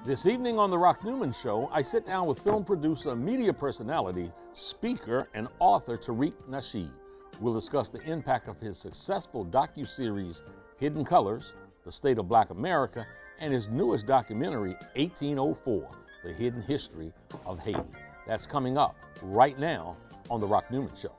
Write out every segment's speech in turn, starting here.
This evening on The Rock Newman Show, I sit down with film producer, media personality, speaker, and author Tariq Nasheed. We'll discuss the impact of his successful docuseries Hidden Colors, The State of Black America, and his newest documentary, 1804, The Hidden History of Haiti. That's coming up right now on The Rock Newman Show.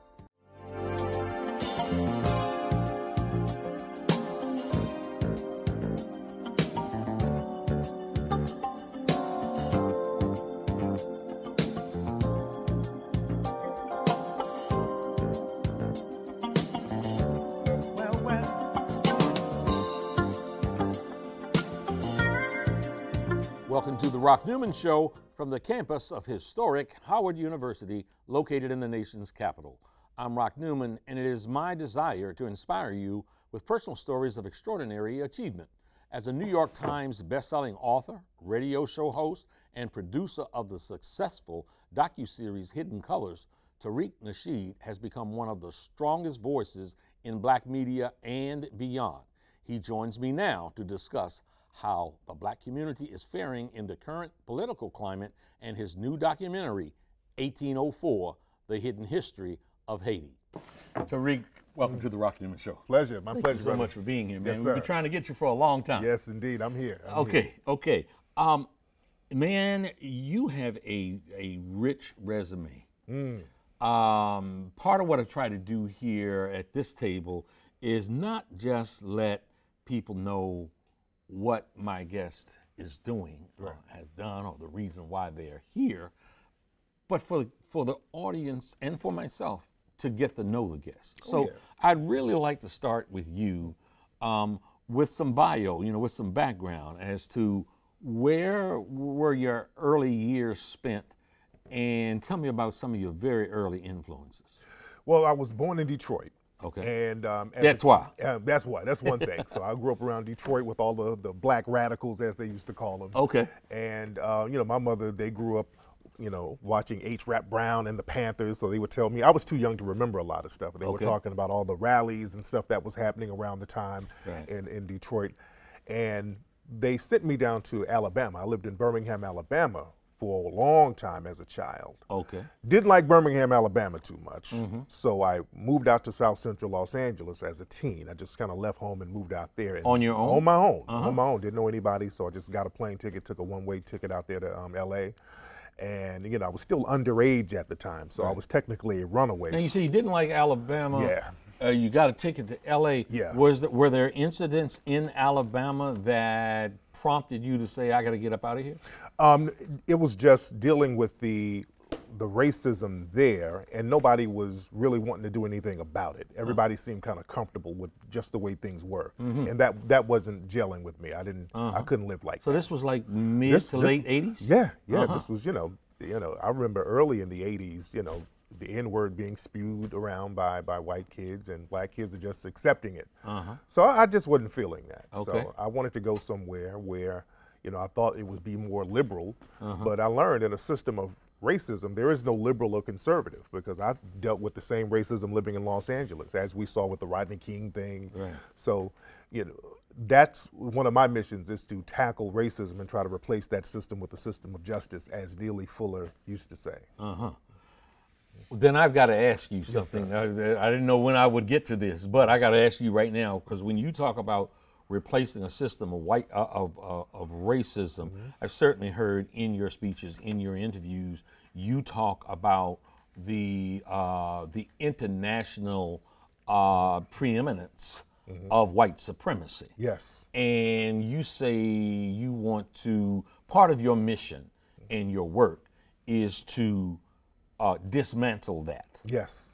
Welcome to The Rock Newman Show from the campus of historic Howard University, located in the nation's capital. I'm Rock Newman, and it is my desire to inspire you with personal stories of extraordinary achievement. As a New York Times bestselling author, radio show host, and producer of the successful docuseries Hidden Colors, Tariq Nasheed has become one of the strongest voices in black media and beyond. He joins me now to discuss how the black community is faring in the current political climate and his new documentary, 1804, The Hidden History of Haiti. Tariq, welcome to The Rock Newman Show. Pleasure, my pleasure. Thank you so much for being here, man. Yes, We've been trying to get you for a long time. Yes, indeed, I'm here. Okay. Man, you have a rich resume. Part of what I try to do here at this table is not just let people know what my guest is doing, or has done, or the reason why they're here, but for the audience and for myself to get to know the guest. So I'd really like to start with you, with some bio, with some background as to where were your early years spent, and tell me about some of your very early influences. Well, I was born in Detroit. Okay. And that's why. That's why. That's one thing. So I grew up around Detroit with all the black radicals, as they used to call them. Okay. And my mother, they grew up, watching H. Rap Brown and the Panthers. So they would tell me, I was too young to remember a lot of stuff. They were talking about all the rallies and stuff that was happening around the time in Detroit. And they sent me down to Alabama. I lived in Birmingham, Alabama for a long time as a child. Okay. Didn't like Birmingham, Alabama too much. So I moved out to South Central Los Angeles as a teen. I just kind of left home and moved out there. And on your own? On my own. On my own. Didn't know anybody, so I just got a plane ticket, took a one-way ticket out there to LA. And I was still underage at the time, so I was technically a runaway. Now you say you didn't like Alabama. Yeah. You got a ticket to LA. Yeah. Were there incidents in Alabama that prompted you to say, I got to get up out of here? It was just dealing with the racism there, and nobody was really wanting to do anything about it. Everybody seemed kind of comfortable with just the way things were, and that wasn't gelling with me. I couldn't live like that. So this was like mid to late 80s? Yeah. This was, I remember early in the 80s, the N-word being spewed around by white kids, and black kids are just accepting it. So I just wasn't feeling that. Okay. So I wanted to go somewhere where, I thought it would be more liberal, but I learned in a system of racism, there is no liberal or conservative, because I've dealt with the same racism living in Los Angeles, as we saw with the Rodney King thing. Right. So, that's one of my missions, is to tackle racism and try to replace that system with a system of justice, as Neely Fuller used to say. Then I've got to ask you something. Yes, I didn't know when I would get to this, but I got to ask you right now, because when you talk about replacing a system of racism, I've certainly heard in your speeches, in your interviews, you talk about the international preeminence of white supremacy. Yes. And you say you want to, part of your mission and your work is to dismantle that. Yes.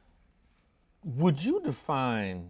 Would you define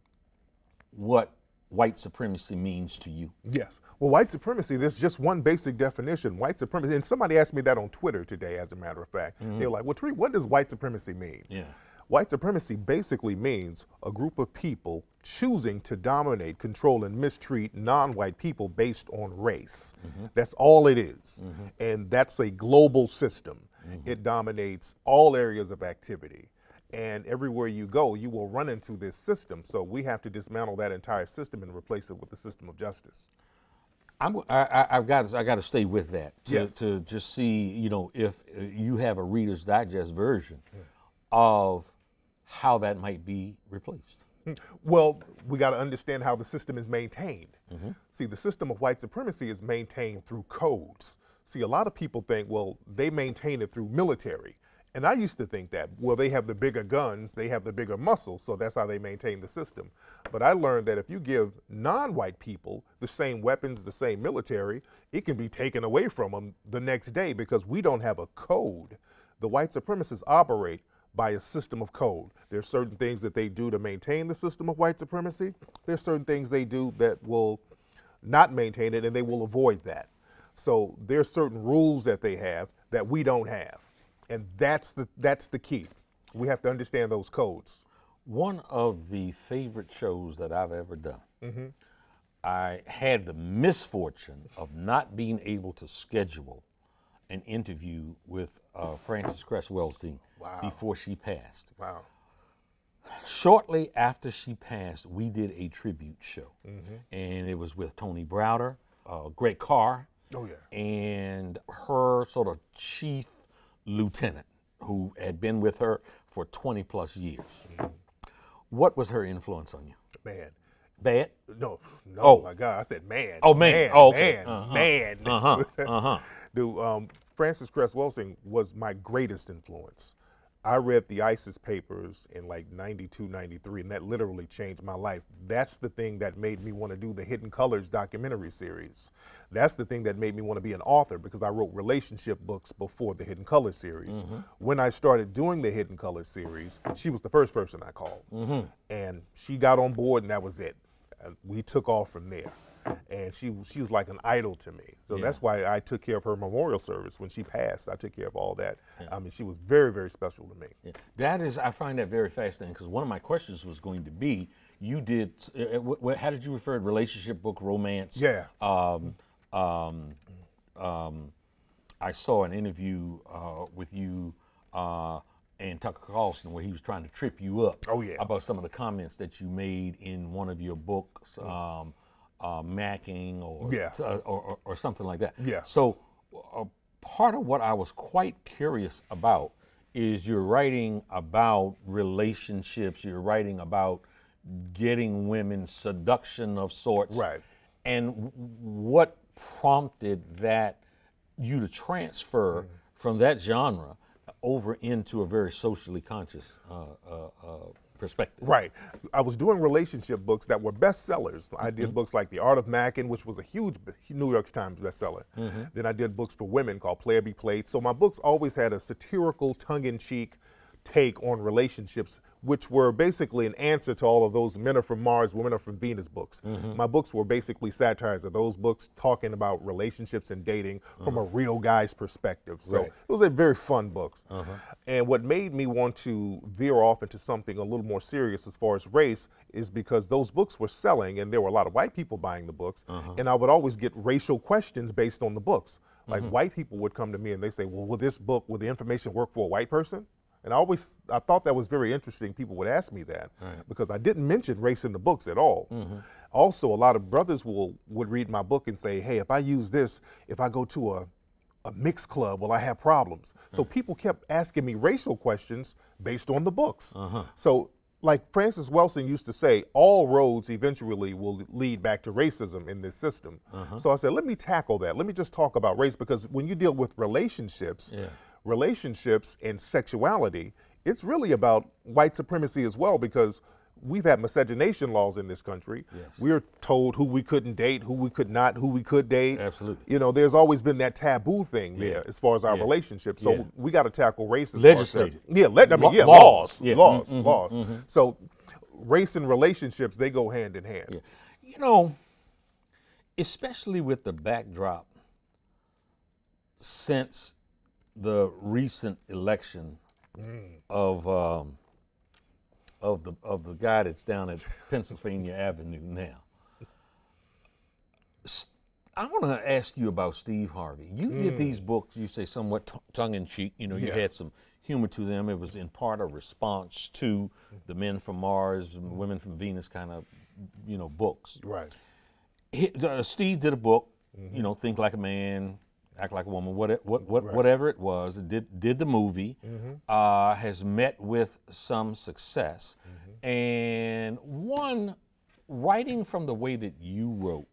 what white supremacy means to you? Yes. Well, white supremacy, there's just one basic definition. White supremacy, and somebody asked me that on Twitter today, as a matter of fact. They were like, well, Tariq, what does white supremacy mean? Yeah. White supremacy basically means a group of people choosing to dominate, control, and mistreat non-white people based on race. That's all it is. And that's a global system. It dominates all areas of activity. And everywhere you go, you will run into this system. So we have to dismantle that entire system and replace it with the system of justice. I've got to stay with that Yes. to just see, you know, if you have a Reader's Digest version of how that might be replaced. Well, we got to understand how the system is maintained. See, the system of white supremacy is maintained through codes. See, a lot of people think, well, they maintain it through military. And I used to think that, well, they have the bigger guns, they have the bigger muscle, so that's how they maintain the system. But I learned that if you give non-white people the same weapons, the same military, it can be taken away from them the next day because we don't have a code. The white supremacists operate by a system of code. There's certain things that they do to maintain the system of white supremacy. There's certain things they do that will not maintain it, and they will avoid that. So there's certain rules that they have that we don't have. And that's the key. We have to understand those codes. One of the favorite shows that I've ever done, I had the misfortune of not being able to schedule an interview with Frances Cress Welsing before she passed. Wow. Shortly after she passed, we did a tribute show, and it was with Tony Browder, Greg Carr, and her sort of chief lieutenant, who had been with her for 20 plus years. What was her influence on you? Man. Bad? No, Oh. my God, I said man. Oh, man. Oh, okay. Man. Dude, Frances Cress Welsing was my greatest influence. I read the ISIS papers in like 92, 93, and that literally changed my life. That's the thing that made me want to do the Hidden Colors documentary series. That's the thing that made me want to be an author, because I wrote relationship books before the Hidden Colors series. When I started doing the Hidden Colors series, she was the first person I called. And she got on board, and that was it. We took off from there. And she was like an idol to me. So that's why I took care of her memorial service. When she passed, I took care of all that. I mean, she was very, very special to me. That is, I find that very fascinating, because one of my questions was going to be, you did, how did you refer to relationship book, romance? Yeah. I saw an interview with you and Tucker Carlson where he was trying to trip you up about some of the comments that you made in one of your books. Macking or something like that. So part of what I was quite curious about is you're writing about relationships, you're writing about getting women, seduction of sorts. Right. And what prompted that you to transfer from that genre over into a very socially conscious perspective? Right. I was doing relationship books that were bestsellers. I did books like The Art of Macking, which was a huge New York Times bestseller. Then I did books for women called Player Be Played. So my books always had a satirical, tongue-in-cheek take on relationships, which were basically an answer to all of those Men Are From Mars, Women Are From Venus books. My books were basically satires of those books, talking about relationships and dating from a real guy's perspective. So it was a very fun books. And what made me want to veer off into something a little more serious as far as race is because those books were selling and there were a lot of white people buying the books. And I would always get racial questions based on the books. Like white people would come to me and they say, well, will the information work for a white person? And I thought that was very interesting. People would ask me that because I didn't mention race in the books at all. Also, a lot of brothers would read my book and say, hey, if I use this, if I go to a mixed club, will I have problems? So people kept asking me racial questions based on the books. So like Frances Welsing used to say, all roads eventually will lead back to racism in this system. So I said, let me tackle that. Let me just talk about race, because when you deal with relationships, relationships and sexuality, it's really about white supremacy as well, because we've had miscegenation laws in this country. We're told who we couldn't date, who we could not, who we could date. Absolutely. You know, there's always been that taboo thing there as far as our relationships. So we got to tackle race. Legislated. Laws. So race and relationships, they go hand in hand. You know, especially with the backdrop since the recent election of the guy that's down at Pennsylvania Avenue now. I want to ask you about Steve Harvey. You did these books, you say somewhat tongue-in-cheek. You know, you had some humor to them. It was in part a response to the Men from Mars, Women from Venus kind of, books. Right. Steve did a book you know, Think Like a Man, Act Like a Woman, whatever it was, did the movie, has met with some success, and one, writing from the way that you wrote,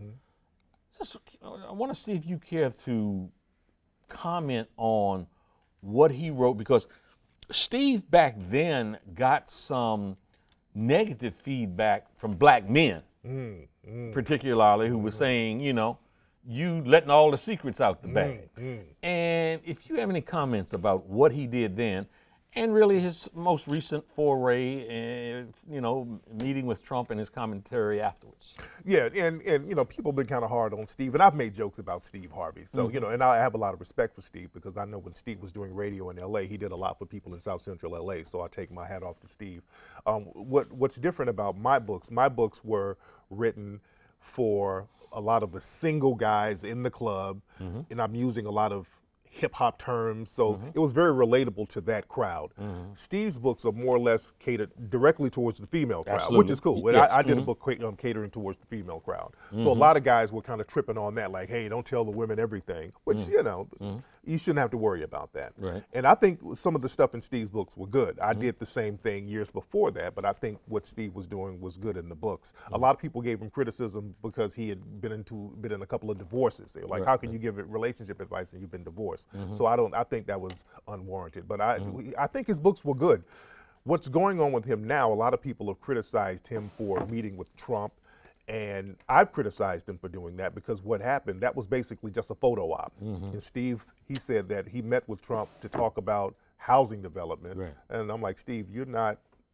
I want to see if you care to comment on what he wrote, because Steve back then got some negative feedback from black men, particularly, who were saying, you know, you letting all the secrets out the bag. And if you have any comments about what he did then, and really his most recent foray, and you know, meeting with Trump and his commentary afterwards. Yeah, and you know, people have been kind of hard on Steve, and I've made jokes about Steve Harvey. So you know, and I have a lot of respect for Steve, because I know when Steve was doing radio in L.A., he did a lot for people in South Central L.A. So I take my hat off to Steve. What's different about my books were written for a lot of the single guys in the club, and I'm using a lot of hip hop terms, so it was very relatable to that crowd. Steve's books are more or less catered directly towards the female crowd, which is cool. And I did a book catering towards the female crowd. So a lot of guys were kind of tripping on that, like, hey, don't tell the women everything, which, you know, you shouldn't have to worry about that. Right. And I think some of the stuff in Steve's books were good. I did the same thing years before that, but I think what Steve was doing was good in the books. A lot of people gave him criticism because he had been in a couple of divorces. They were like, how can you give relationship advice and you've been divorced? So I think that was unwarranted. But I think his books were good. What's going on with him now, a lot of people have criticized him for meeting with Trump, and I've criticized him for doing that, because what happened, that was basically just a photo op. And Steve, he said that he met with Trump to talk about housing development. Right. And I'm like, Steve, you're not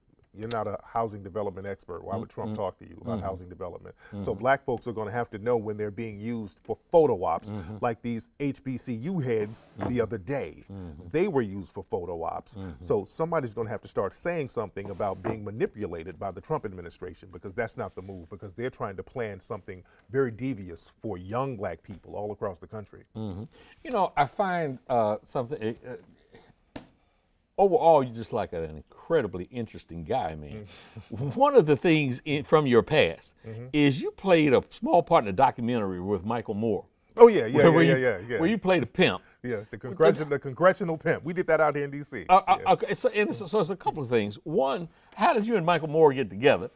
a housing development expert. Why would Trump talk to you about housing development? So black folks are going to have to know when they're being used for photo ops, like these HBCU heads the other day. They were used for photo ops. So somebody's going to have to start saying something about being manipulated by the Trump administration, because that's not the move, because they're trying to plan something very devious for young black people all across the country. You know, I find something... overall, you're just like an incredibly interesting guy, man. One of the things from your past is you played a small part in a documentary with Michael Moore. Oh yeah. Where you played a pimp. Yes, the congressional pimp. We did that out here in D.C. Okay, so it's a couple of things. One, how did you and Michael Moore get together?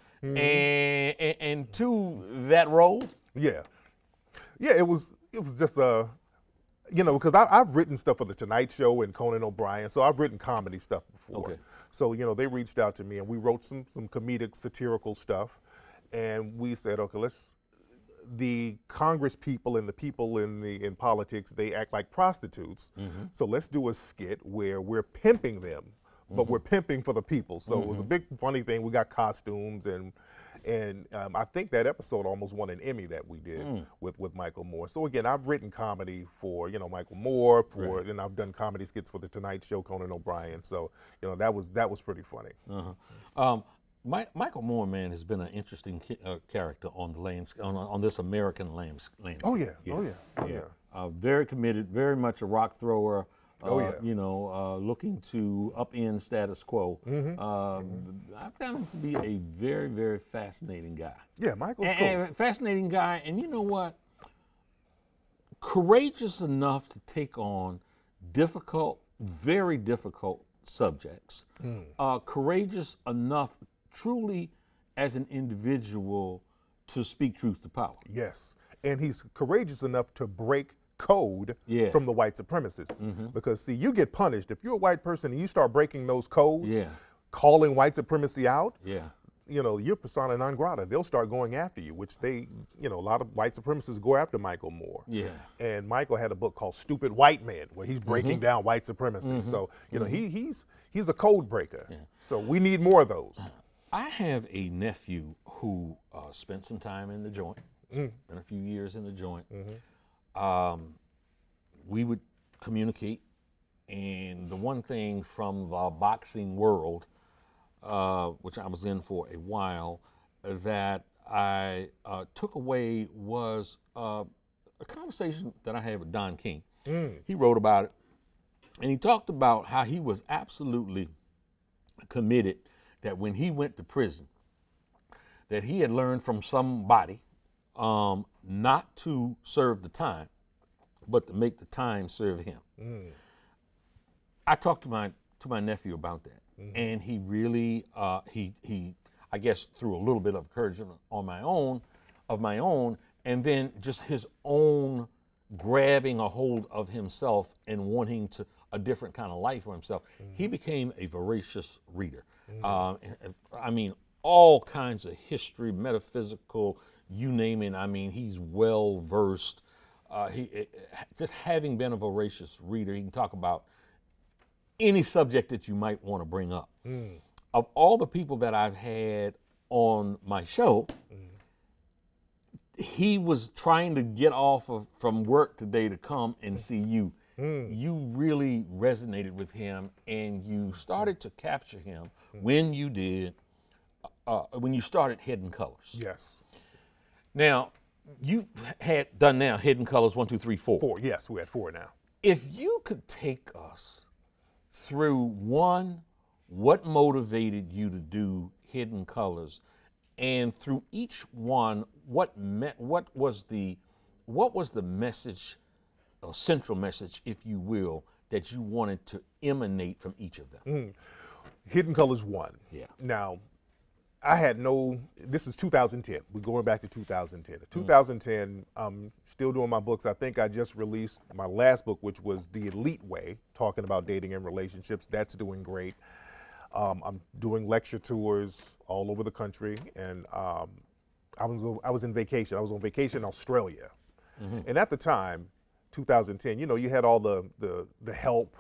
And two, that role? Yeah, it was just you know, because I've written stuff for The Tonight Show and Conan O'Brien, so I've written comedy stuff before. Okay. So, you know, they reached out to me and we wrote some comedic, satirical stuff, and we said, okay, the Congress people and the people in politics, they act like prostitutes, so let's do a skit where we're pimping them, but we're pimping for the people. So it was a big funny thing. We got costumes, and I think that episode almost won an Emmy that we did with Michael Moore. So again, I've written comedy for, you know, Michael Moore, and I've done comedy skits for The Tonight Show, Conan O'Brien. So, you know, that was pretty funny. Michael Moore, man, has been an interesting character on the on this American landscape. Oh yeah. Very committed, very much a rock thrower. You know, looking to upend status quo. I found him to be a very, very fascinating guy. Yeah, Michael's cool. Fascinating guy, and you know what? Courageous enough to take on difficult, very difficult subjects. Courageous enough, truly, as an individual, to speak truth to power. Yes, and he's courageous enough to break code from the white supremacists, because see, you get punished if you're a white person and you start breaking those codes, calling white supremacy out. You know, you're persona non grata. They'll start going after you, which they, you know, a lot of white supremacists go after Michael Moore. And Michael had a book called Stupid White Man, where he's breaking down white supremacy. So, you know, he's a code breaker. So we need more of those. I have a nephew who spent some time in the joint, spent a few years in the joint. We would communicate, and the one thing from the boxing world, which I was in for a while, that I took away was a conversation that I had with Don King. He wrote about it, and he talked about how he was absolutely committed that when he went to prison, that he had learned from somebody not to serve the time, but to make the time serve him. I talked to my nephew about that, and he really he I guess threw a little bit of encouragement on my own, and then just his own grabbing a hold of himself and wanting to a different kind of life for himself. He became a voracious reader. I mean, all kinds of history, metaphysical, you name it. I mean, he's well versed. Just having been a voracious reader, he can talk about any subject that you might want to bring up. Of all the people that I've had on my show, he was trying to get off from work today to come and see you. You really resonated with him, and you started to capture him when you did, when you started Hidden Colors. Yes. Now, you had done now Hidden Colors 1, 2, 3, 4. 4, yes, we're at 4 now. If you could take us through one, what motivated you to do Hidden Colors, and through each one, what was the message, or central message, if you will, that you wanted to emanate from each of them? Hidden Colors 1. Yeah. Now, I had this is 2010. We're going back to 2010. 2010, I'm still doing my books. I think I just released my last book, which was The Elite Way, talking about dating and relationships. That's doing great. I'm doing lecture tours all over the country, and I was in vacation. I was on vacation in Australia. And at the time, 2010, you know, you had all the Help,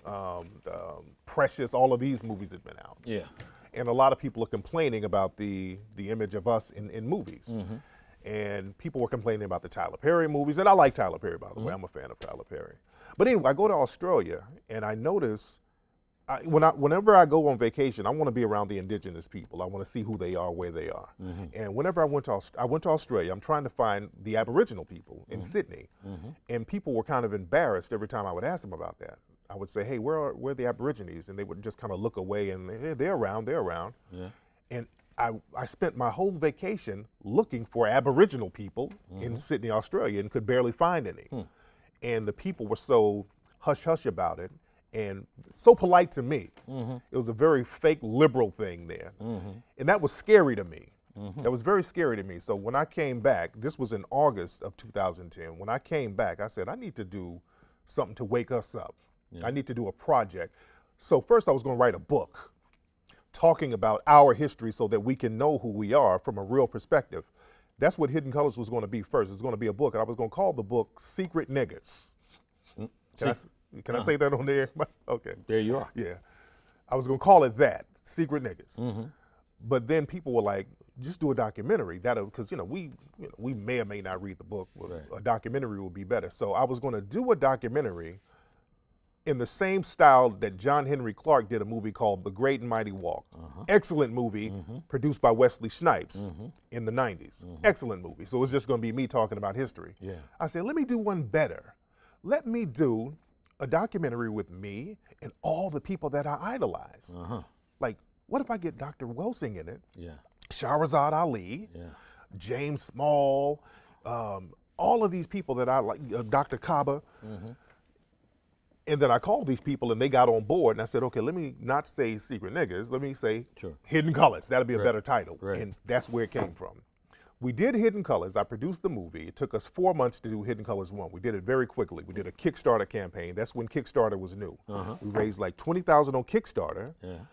Precious, all of these movies had been out. Yeah. And a lot of people are complaining about the image of us in movies. And people were complaining about the Tyler Perry movies. And I like Tyler Perry, by the way. I'm a fan of Tyler Perry. But anyway, I go to Australia, and I notice whenever I go on vacation, I want to be around the indigenous people. I want to see who they are, where they are. And whenever I went to Australia, I'm trying to find the Aboriginal people in Sydney. And people were kind of embarrassed every time I would ask them about that. I would say, hey, where are the Aborigines? And they would just kind of look away, and hey, they're around. Yeah. And I spent my whole vacation looking for Aboriginal people in Sydney, Australia, and could barely find any. And the people were so hush-hush about it and so polite to me. It was a very fake liberal thing there. And that was scary to me. That was very scary to me. So when I came back, this was in August of 2010, when I came back, I said, I need to do something to wake us up. I need to do a project. So first I was going to write a book talking about our history so that we can know who we are from a real perspective. That's what Hidden Colors was going to be first. It was going to be a book, and I was going to call the book Secret Niggas. Can I say that on there? Okay. There you are. Yeah. I was going to call it that, Secret Niggas. But then people were like, just do a documentary. Because we may or may not read the book. Right. A documentary would be better. So I was going to do a documentary in the same style that John Henry Clark did a movie called The Great and Mighty Walk. Excellent movie, produced by Wesley Snipes in the 90s. Excellent movie. So it was just going to be me talking about history. Yeah. I said, let me do one better. Let me do a documentary with me and all the people that I idolize. Like, what if I get Dr. Welsing in it? Yeah. Shahrazad Ali, James Small, all of these people that I like, Dr. Kaba. And then I called these people, and they got on board, and I said, okay, let me not say Secret Niggas, let me say Hidden Colors. That'll be a better title. And that's where it came from. We did Hidden Colors. I produced the movie. It took us 4 months to do Hidden Colors 1. We did it very quickly. We did a Kickstarter campaign. That's when Kickstarter was new. We raised like $20,000 on Kickstarter.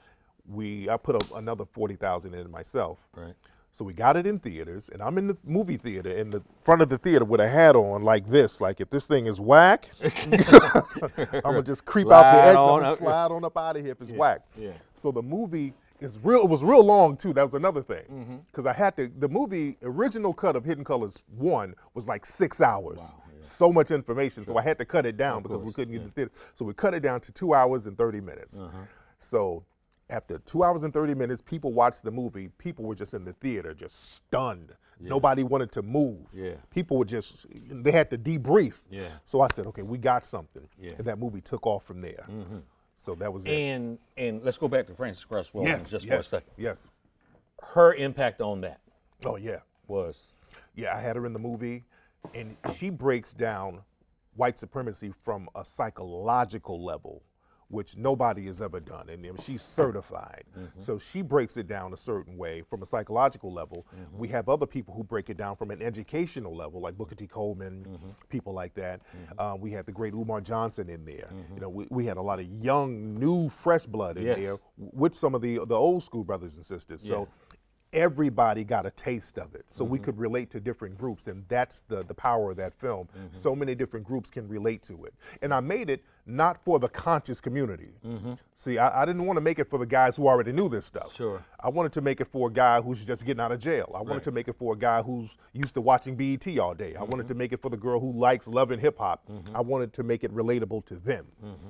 I put another $40,000 in myself. So we got it in theaters, and I'm in the movie theater, in the front of the theater with a hat on like this. Like, if this thing is whack, I'm going to just creep out the exit and slide on up out of here if it's whack. So the movie is real. It was real long, too. That was another thing. Because the movie, original cut of Hidden Colors 1 was like 6 hours. Wow, so much information. So I had to cut it down because we couldn't get the theater. So we cut it down to 2 hours and 30 minutes. So after 2 hours and 30 minutes, people watched the movie. People were just in the theater, just stunned. Nobody wanted to move. People were they had to debrief. So I said, okay, we got something. And that movie took off from there. So that was it. And let's go back to Frances Cress Welsing just for a second. Yes. Her impact on that. Oh, yeah. Was? Yeah, I had her in the movie, and she breaks down white supremacy from a psychological level, which nobody has ever done. And she's certified. So she breaks it down a certain way from a psychological level. We have other people who break it down from an educational level, like Booker T. Coleman, people like that. We had the great Umar Johnson in there. You know, we had a lot of young, new, fresh blood in there with some of the old school brothers and sisters. So everybody got a taste of it, so we could relate to different groups, and that's the power of that film. So many different groups can relate to it, and I made it not for the conscious community. See, I didn't want to make it for the guys who already knew this stuff. Sure. I wanted to make it for a guy who's just getting out of jail. I wanted to make it for a guy who's used to watching BET all day. I wanted to make it for the girl who likes love and hip hop. I wanted to make it relatable to them.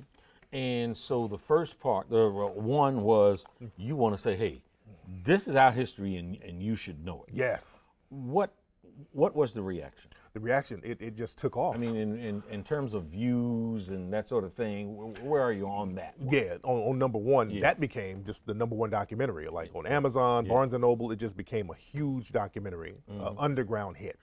And so the first part, the one was you want to say, hey, this is our history, and you should know it. Yes. What was the reaction? The reaction, it just took off. I mean, in terms of views and that sort of thing, where are you on that one? Yeah, on number one, that became just the number one documentary. Like on Amazon, Barnes & Noble, it just became a huge documentary, underground hit.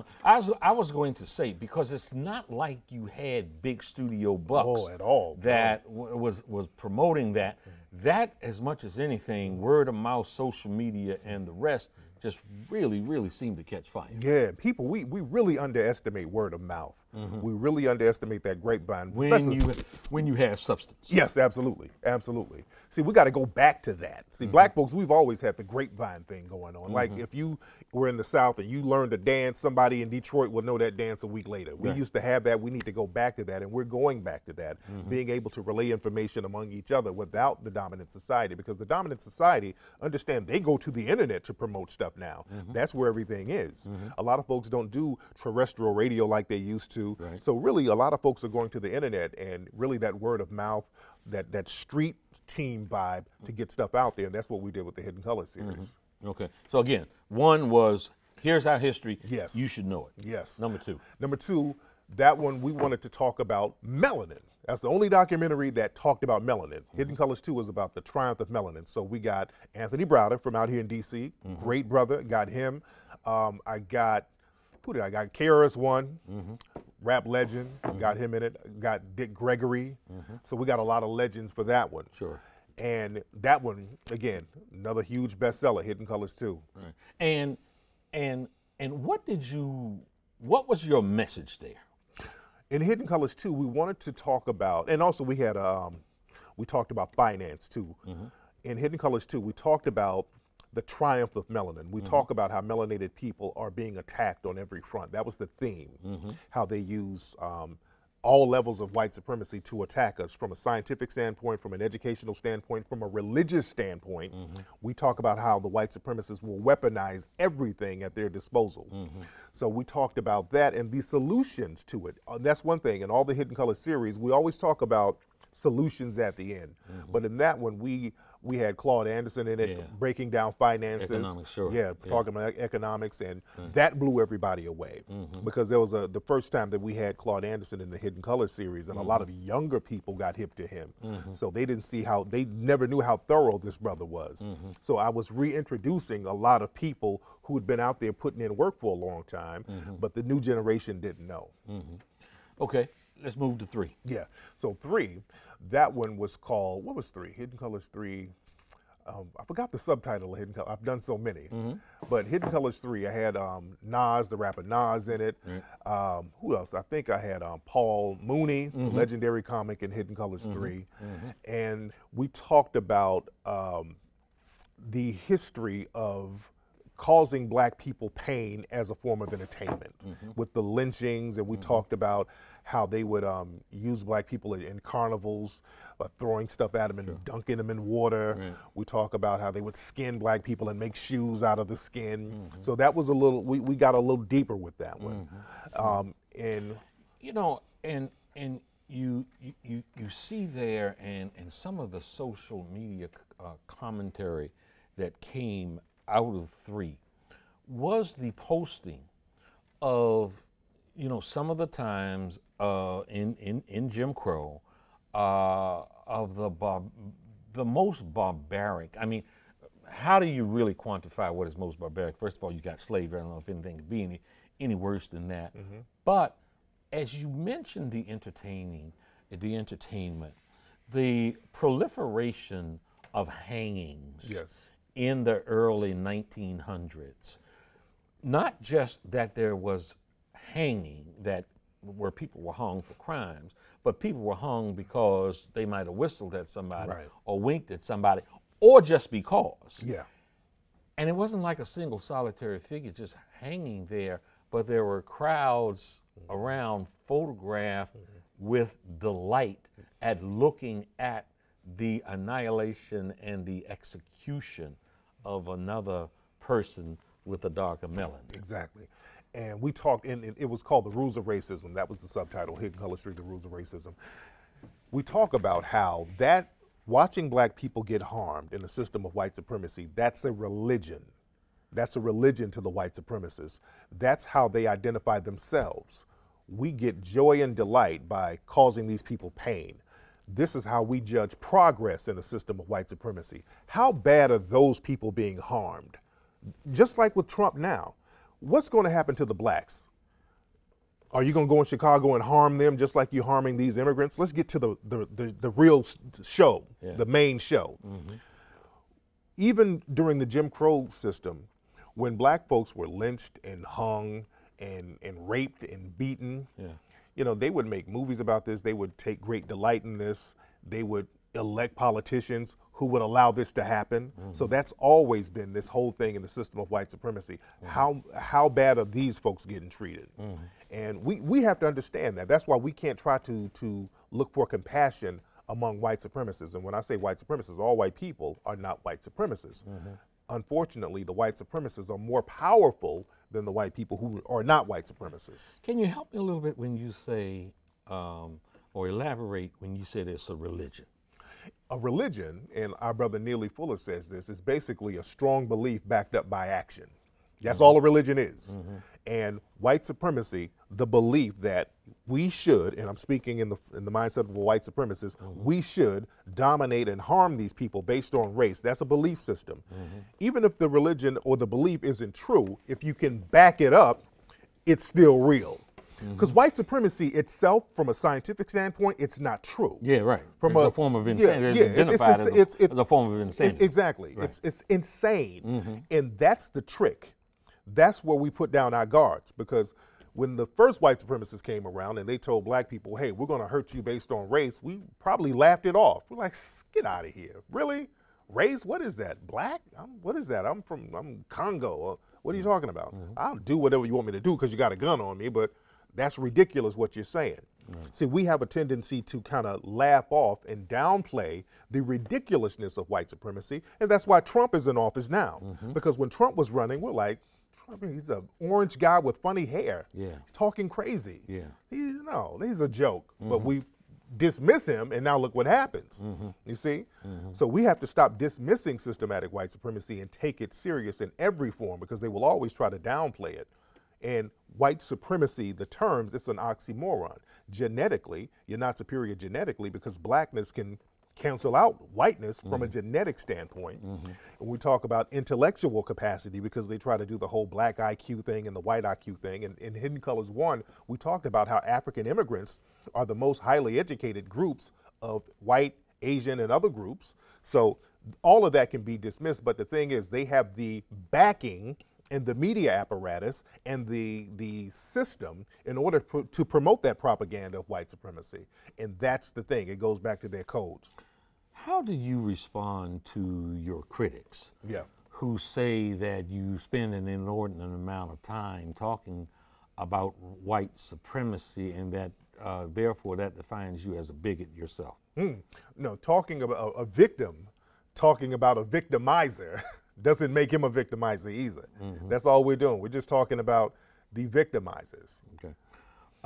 I was going to say, because it's not like you had big studio bucks at all, that was promoting that. That, as much as anything, word of mouth, social media, and the rest just really seemed to catch fire. Yeah, people, we really underestimate word of mouth. We really underestimate that grapevine. When you have substance. Yes, absolutely, absolutely. See, we got to go back to that. See, black folks, we've always had the grapevine thing going on. Like if you were in the South and you learned to dance, somebody in Detroit will know that dance a week later. We used to have that. We need to go back to that, and we're going back to that, being able to relay information among each other without the dominant society, because the dominant society, understand, they go to the internet to promote stuff now. That's where everything is. A lot of folks don't do terrestrial radio like they used to. So really, a lot of folks are going to the internet, and really that word of mouth, that street team vibe to get stuff out there, and that's what we did with the Hidden Colors series. Okay, so again, one was, here's our history. Yes. You should know it. Yes. Number two. Number two, that one we wanted to talk about melanin. That's the only documentary that talked about melanin. Hidden Colors 2 was about the triumph of melanin. So we got Anthony Browder from out here in D.C., great brother, got him. I got KRS-One, rap legend, got him in it. Got Dick Gregory. So we got a lot of legends for that one. Sure. And that one, again, another huge bestseller, Hidden Colors 2. Right. And what was your message there? In Hidden Colors 2, we wanted to talk about, and also we had we talked about finance too. In Hidden Colors 2, we talked about the triumph of melanin. We talk about how melanated people are being attacked on every front. That was the theme, how they use all levels of white supremacy to attack us from a scientific standpoint, from an educational standpoint, from a religious standpoint. We talk about how the white supremacists will weaponize everything at their disposal. So we talked about that and the solutions to it. That's one thing. In all the Hidden Colors series, we always talk about solutions at the end. But in that one, we had Claude Anderson in it, breaking down finances. Economics, sure. Talking about economics, and that blew everybody away because there was the first time that we had Claude Anderson in the Hidden Colors series, and a lot of younger people got hip to him. So they didn't see they never knew how thorough this brother was. So I was reintroducing a lot of people who had been out there putting in work for a long time, but the new generation didn't know. Okay. Let's move to 3. Yeah. So 3, that one was called, what was 3? Hidden Colors 3. I forgot the subtitle of Hidden Colors. I've done so many. But Hidden Colors 3, I had Nas, the rapper Nas, in it. Who else? I think I had Paul Mooney, the legendary comic in Hidden Colors 3. And we talked about the history of causing black people pain as a form of entertainment with the lynchings, and we talked about how they would use black people in carnivals, throwing stuff at them and dunking them in water. We talk about how they would skin black people and make shoes out of the skin. So that was a little, we got a little deeper with that one. And you know, and you see there, and some of the social media commentary that came out of 3 was the posting of, you know, some of the times in Jim Crow of the most barbaric. I mean, how do you really quantify what is most barbaric? First of all, you got slavery. I don't know if anything could be any worse than that. But as you mentioned, the entertainment, the proliferation of hangings in the early 1900s, not just that there was hanging where people were hung for crimes, but people were hung because they might have whistled at somebody or winked at somebody, or just because. Yeah. And it wasn't like a single solitary figure just hanging there, but there were crowds around photographed with delight at looking at the annihilation and the execution of another person with a darker melanin. Exactly. And we talked, and it was called The Rules of Racism. That was the subtitle, Hidden Color Street, The Rules of Racism. We talk about how that watching black people get harmed in a system of white supremacy, that's a religion. That's a religion to the white supremacists. That's how they identify themselves. We get joy and delight by causing these people pain. This is how we judge progress in a system of white supremacy. How bad are those people being harmed? Just like with Trump now, what's going to happen to the blacks? Are you going to go in Chicago and harm them just like you're harming these immigrants? Let's get to the real show, the main show. Even during the Jim Crow system, when black folks were lynched and hung and raped and beaten, you know, they would make movies about this. They would take great delight in this. They would elect politicians who would allow this to happen. So that's always been this whole thing in the system of white supremacy. How bad are these folks getting treated? And we have to understand that. That's why we can't try to look for compassion among white supremacists. And when I say white supremacists, all white people are not white supremacists. Unfortunately, the white supremacists are more powerful than the white people who are not white supremacists. Can you help me a little bit when you say, or elaborate when you say there's a religion? A religion, and our brother Neely Fuller says this, is basically a strong belief backed up by action. That's all a religion is. And white supremacy, the belief that we should, and I'm speaking in the mindset of a white supremacist, we should dominate and harm these people based on race. That's a belief system. Even if the religion or the belief isn't true, if you can back it up, it's still real. Because white supremacy itself, from a scientific standpoint, it's not true. Yeah, right. From a form of insanity. It's identified as a form of insanity. Exactly. Right. It's insane. And that's the trick. That's where we put down our guards, because when the first white supremacists came around and they told black people, hey, we're going to hurt you based on race, we probably laughed it off. We're like, get out of here. Really? Race? What is that? Black? What is that? I'm Congo. What are you talking about? I'll do whatever you want me to do because you got a gun on me, but that's ridiculous what you're saying. See, we have a tendency to kind of laugh off and downplay the ridiculousness of white supremacy, and that's why Trump is in office now. Because when Trump was running, we're like, he's an orange guy with funny hair. He's talking crazy. He's a joke. But we dismiss him, and now look what happens. You see? So we have to stop dismissing systematic white supremacy and take it serious in every form, because they will always try to downplay it. And white supremacy, the terms, it's an oxymoron. Genetically, you're not superior genetically, because blackness can cancel out whiteness from a genetic standpoint. And we talk about intellectual capacity, because they try to do the whole black IQ thing and the white IQ thing. And in Hidden Colors 1, we talked about how African immigrants are the most highly educated groups of white, Asian, and other groups. So all of that can be dismissed, but the thing is, they have the backing and the media apparatus and the system in order to promote that propaganda of white supremacy. And that's the thing. It goes back to their codes. How do you respond to your critics who say that you spend an inordinate amount of time talking about white supremacy and that therefore that defines you as a bigot yourself? No, talking about a victim, talking about a victimizer doesn't make him a victimizer either. That's all we're doing. We're just talking about the victimizers. Okay.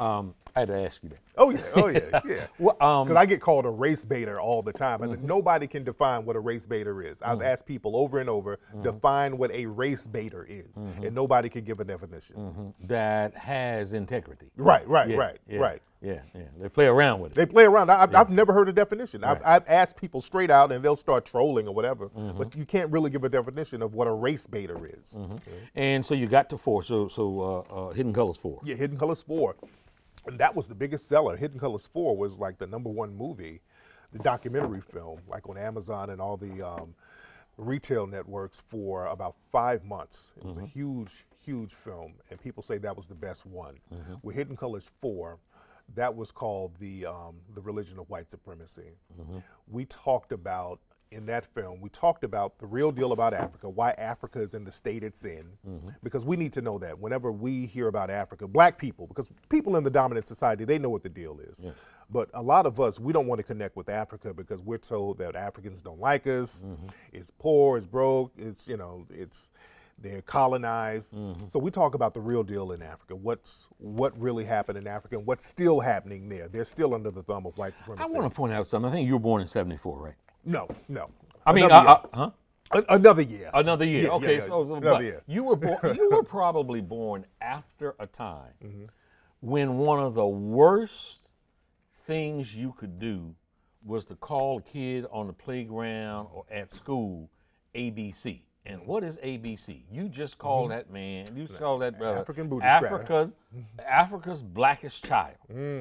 I had to ask you that. Oh yeah. Well, Because I get called a race baiter all the time, and nobody can define what a race baiter is. I've asked people over and over, define what a race baiter is, and nobody can give a definition. That has integrity. Right. Yeah. They play around with it. They play around. I've never heard a definition. Right. I've asked people straight out, and they'll start trolling or whatever, but you can't really give a definition of what a race baiter is. And so you got to 4. So Hidden Colors 4. Yeah, Hidden Colors 4. And that was the biggest seller. Hidden Colors 4 was like the #1 movie, the documentary film, like on Amazon and all the retail networks for about 5 months. It was a huge, huge film, and people say that was the best one. With Hidden Colors 4, that was called the Religion of White Supremacy. We talked about, in that film, we talked about the real deal about Africa, why Africa is in the state it's in, because we need to know that whenever we hear about Africa, black people, because people in the dominant society, they know what the deal is. Yeah. But a lot of us, we don't want to connect with Africa because we're told that Africans don't like us, it's poor, it's broke, it's, you know, they're colonized. So we talk about the real deal in Africa, what really happened in Africa and what's still happening there. They're still under the thumb of white supremacy. I want to point out something. I think you were born in '74, right? No. I mean, huh? Another year. Another year. Yeah, okay, yeah, so another year. You were born. You were probably born after a time when one of the worst things you could do was to call a kid on the playground or at school ABC. And what is ABC? You just call that man. You call that brother African booty Africa's blackest child.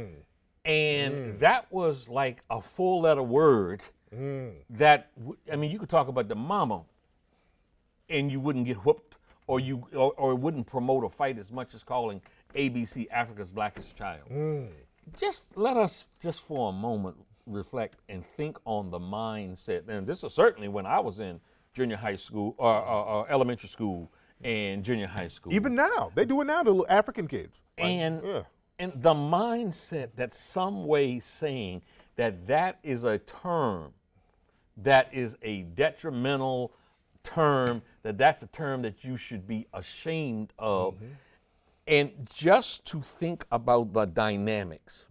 And that was like a 4-letter word. That, I mean, you could talk about the mama and you wouldn't get whooped, or it wouldn't promote a fight as much as calling ABC Africa's blackest child. Just let us just for a moment reflect and think on the mindset. And this was certainly when I was in junior high school or elementary school and junior high school. Even now, they do it now to African kids. And the mindset that some way saying that is a term that is a detrimental term, that's a term that you should be ashamed of. And just to think about the dynamics,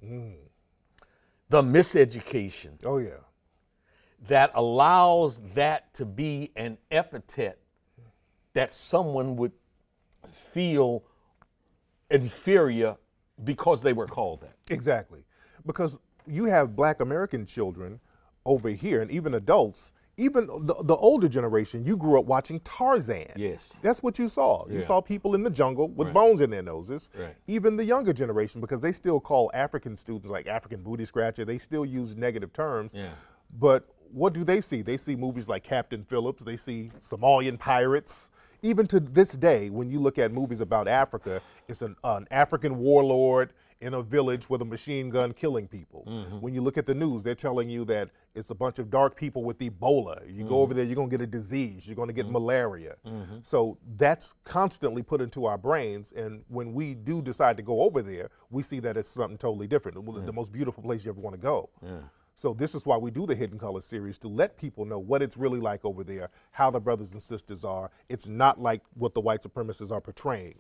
the miseducation. Oh, yeah. That allows that to be an epithet that someone would feel inferior because they were called that. Exactly. Because you have black American children over here, and even adults, even the older generation, you grew up watching Tarzan. Yes. That's what you saw. You saw people in the jungle with bones in their noses. Right. Even the younger generation, because they still call African students like African booty scratcher, they still use negative terms. Yeah. But what do they see? They see movies like Captain Phillips, they see Somalian pirates. Even to this day, when you look at movies about Africa, it's an African warlord in a village with a machine gun killing people. When you look at the news, they're telling you that it's a bunch of dark people with Ebola. You go over there, you're gonna get a disease, you're gonna get malaria. So that's constantly put into our brains, and when we do decide to go over there, we see that it's something totally different. The most beautiful place you ever wanna go. So this is why we do the Hidden Colors series, to let people know what it's really like over there, how the brothers and sisters are. It's not like what the white supremacists are portraying.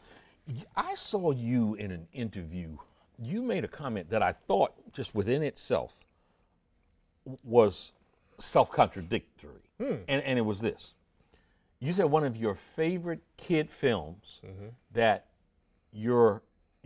I saw you in an interview. You made a comment that I thought just within itself was self-contradictory. And it was this. You said one of your favorite kid films that you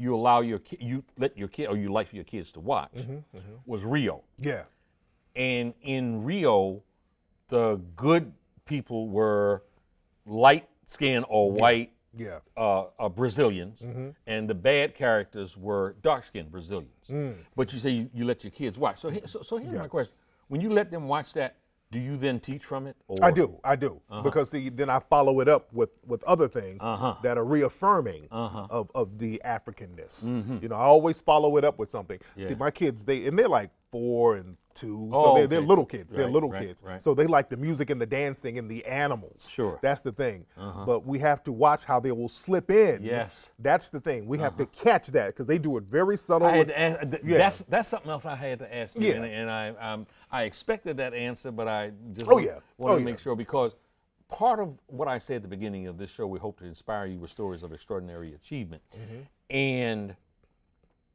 like for your kids to watch was Rio. Yeah. And in Rio, the good people were light skinned or white Brazilians, and the bad characters were dark-skinned Brazilians. But you say you let your kids watch. So here's my question: when you let them watch that, do you then teach from it? Or? I do, because see, then I follow it up with other things that are reaffirming of the Africanness. You know, I always follow it up with something. See, my kids, they're like 4 and 2, so they're little kids. They're little kids, so they like the music and the dancing and the animals. Sure, that's the thing. But we have to watch how they will slip in. Yes, that's the thing. We have to catch that because they do it very subtle. That's something else I had to ask you, and I expected that answer, but I just want to make sure, because part of what I said at the beginning of this show, we hope to inspire you with stories of extraordinary achievement, and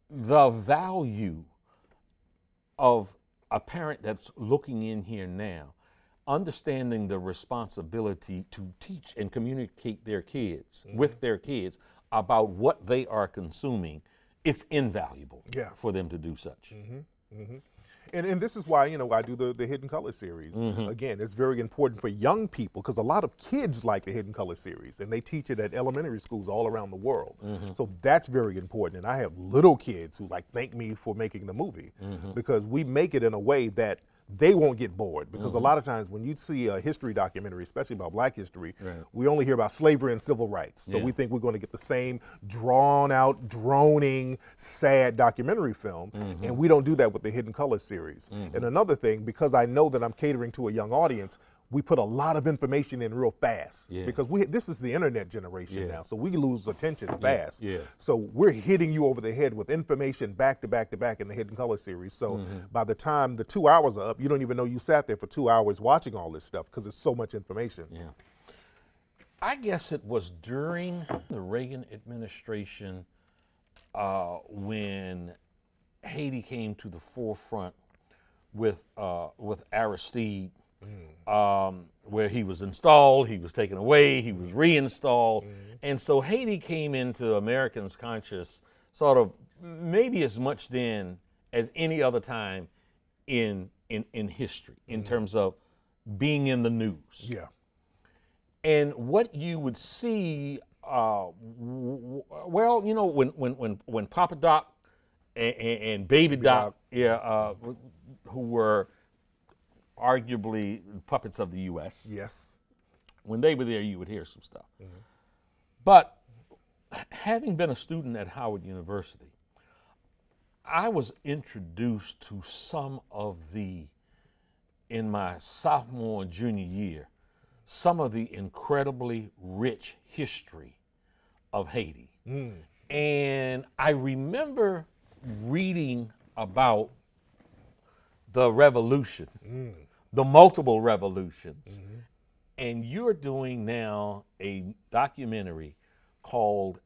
the value of a parent that's looking in here now, understanding the responsibility to teach and communicate their kids with their kids about what they are consuming, it's invaluable for them to do such. And this is why, you know, I do the Hidden Color series. Again, it's very important for young people because a lot of kids like the Hidden Color series, and they teach it at elementary schools all around the world. So that's very important. And I have little kids who like thank me for making the movie because we make it in a way that they won't get bored, because a lot of times when you see a history documentary, especially about Black history, we only hear about slavery and civil rights. So we think we're going to get the same drawn out, droning, sad documentary film, and we don't do that with the Hidden Color series. And another thing, because I know that I'm catering to a young audience, we put a lot of information in real fast because this is the internet generation now, so we lose attention fast. So we're hitting you over the head with information back to back to back in the Hidden Color series. So by the time the 2 hours are up, you don't even know you sat there for 2 hours watching all this stuff because it's so much information. I guess it was during the Reagan administration when Haiti came to the forefront with Aristide. Where he was installed, he was taken away, he was reinstalled. And so Haiti came into Americans' conscious sort of maybe as much then as any other time in history in terms of being in the news. And what you would see, well, you know, when Papa Doc and Baby Doc, who were arguably puppets of the U.S. When they were there, you would hear some stuff. But having been a student at Howard University, I was introduced to some of in my sophomore and junior year, some of the incredibly rich history of Haiti. And I remember reading about the revolution, the multiple revolutions. And you're doing now a documentary called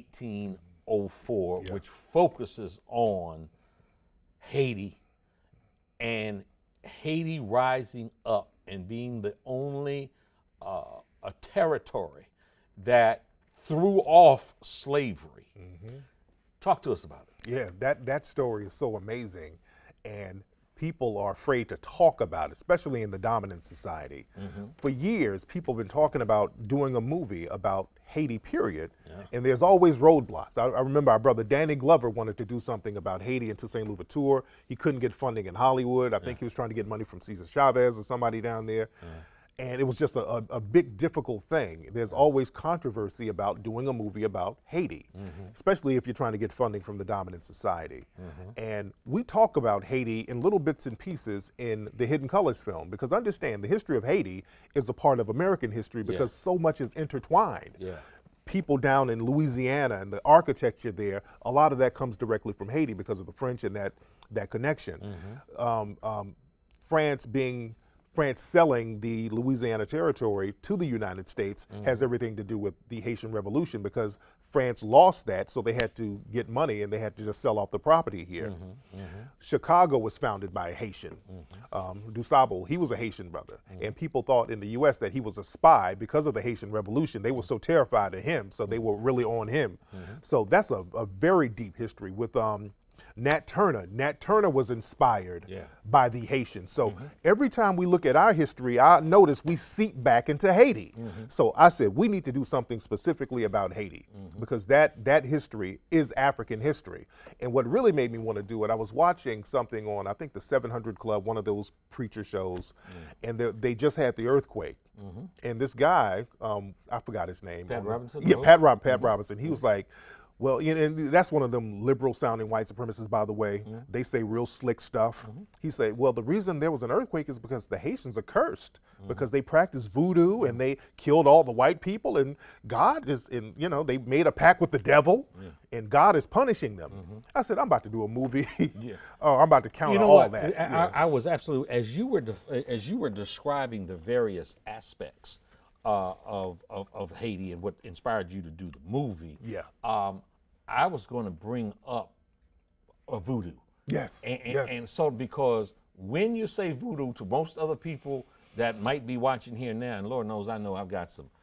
1804, which focuses on Haiti and Haiti rising up and being the only a territory that threw off slavery. Talk to us about it. Yeah, that story is so amazing. And people are afraid to talk about it, especially in the dominant society. For years, people have been talking about doing a movie about Haiti, period, and there's always roadblocks. I remember our brother Danny Glover wanted to do something about Haiti and Toussaint Louverture. He couldn't get funding in Hollywood. I think he was trying to get money from Cesar Chavez or somebody down there. And it was just a big, difficult thing. There's always controversy about doing a movie about Haiti, especially if you're trying to get funding from the dominant society. And we talk about Haiti in little bits and pieces in the Hidden Colors film, because understand, the history of Haiti is a part of American history because so much is intertwined. People down in Louisiana and the architecture there, a lot of that comes directly from Haiti because of the French and that connection. France selling the Louisiana territory to the United States has everything to do with the Haitian Revolution, because France lost that, so they had to get money and they had to just sell off the property here. Chicago was founded by a Haitian, DuSable. He was a Haitian brother, and people thought in the U.S. that he was a spy because of the Haitian Revolution. They were so terrified of him, so they were really on him. So that's a very deep history with Nat Turner. Nat Turner was inspired by the Haitians. So every time we look at our history, I notice we seep back into Haiti. So I said, we need to do something specifically about Haiti because that history is African history. And what really made me want to do it, I was watching something on, I think the 700 Club, one of those preacher shows, and they just had the earthquake. And this guy, I forgot his name. Pat Robinson? Yeah, Pat Robinson. He was like, well, and that's one of them liberal-sounding white supremacists, by the way. They say real slick stuff. He said, well, the reason there was an earthquake is because the Haitians are cursed because they practiced voodoo and they killed all the white people, and God is, they made a pact with the devil, and God is punishing them. I said, I'm about to do a movie. I'm about to counter all that. I was absolutely, as you were describing the various aspects of Haiti and what inspired you to do the movie. I was going to bring up voodoo. Yes. And so because when you say voodoo to most other people that might be watching here now, and Lord knows I know I've got some